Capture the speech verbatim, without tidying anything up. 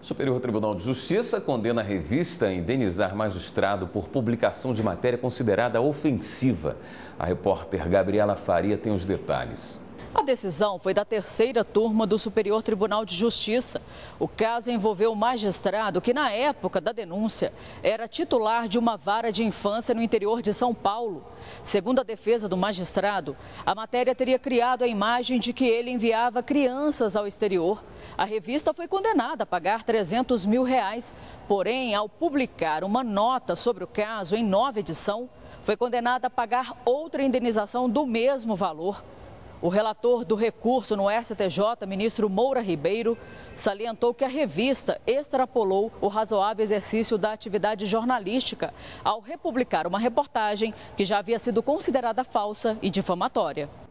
Superior Tribunal de Justiça condena a revista a indenizar magistrado por publicação de matéria considerada ofensiva. A repórter Gabriela Faria tem os detalhes. A decisão foi da terceira turma do Superior Tribunal de Justiça. O caso envolveu um magistrado que, na época da denúncia, era titular de uma vara de infância no interior de São Paulo. Segundo a defesa do magistrado, a matéria teria criado a imagem de que ele enviava crianças ao exterior. A revista foi condenada a pagar trezentos mil reais. Porém, ao publicar uma nota sobre o caso em nova edição, foi condenada a pagar outra indenização do mesmo valor. O relator do recurso no S T J, ministro Moura Ribeiro, salientou que a revista extrapolou o razoável exercício da atividade jornalística ao republicar uma reportagem que já havia sido considerada falsa e difamatória.